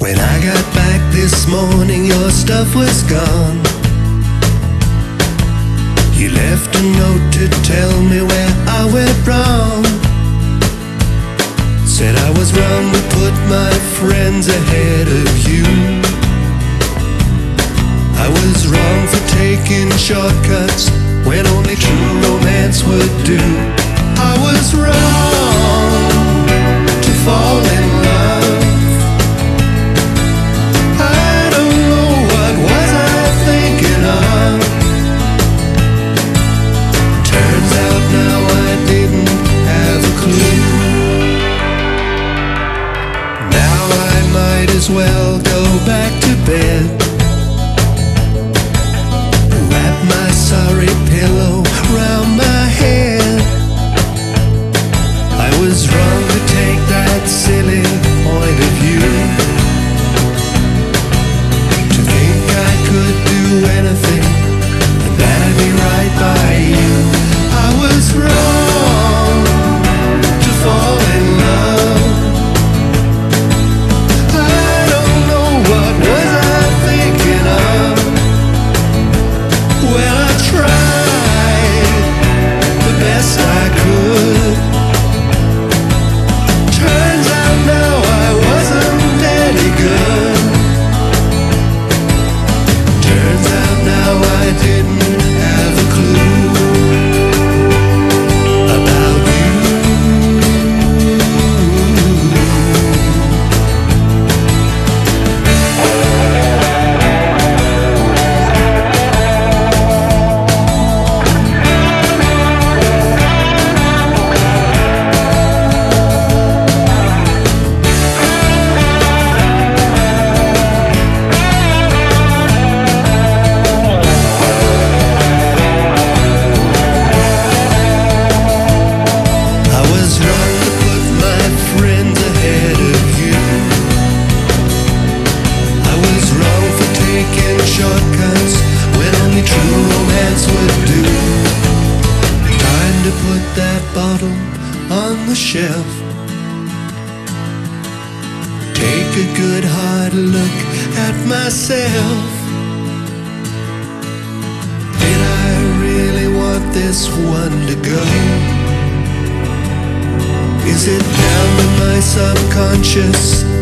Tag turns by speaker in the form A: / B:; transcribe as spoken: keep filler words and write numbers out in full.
A: When I got back this morning, your stuff was gone. You left a note to tell me where I went wrong. Said I was wrong to put my friends ahead of you. I was wrong for taking shortcuts when only true romance would do. I was wrong to fall in love. I don't know what was I thinking of. Turns out now I didn't have a clue. Now I might as well go back to bed, wrap my sorry pillow round my head. I was wrong to take that silly point of view, to think I could do anything and that I'd be right by you. I was wrong to fall in love. I don't know what was I thinking of. Well, I tried the best I could. Turns out now I wasn't any good. Turns out now I didn't have a clue about you. I was wrong to put my friends ahead of you. I was wrong for taking shortcuts when only true romance would do. Time to put that bottle on the shelf. Take a good hard look at myself. Did I really want this one to go? Is it down to my subconscious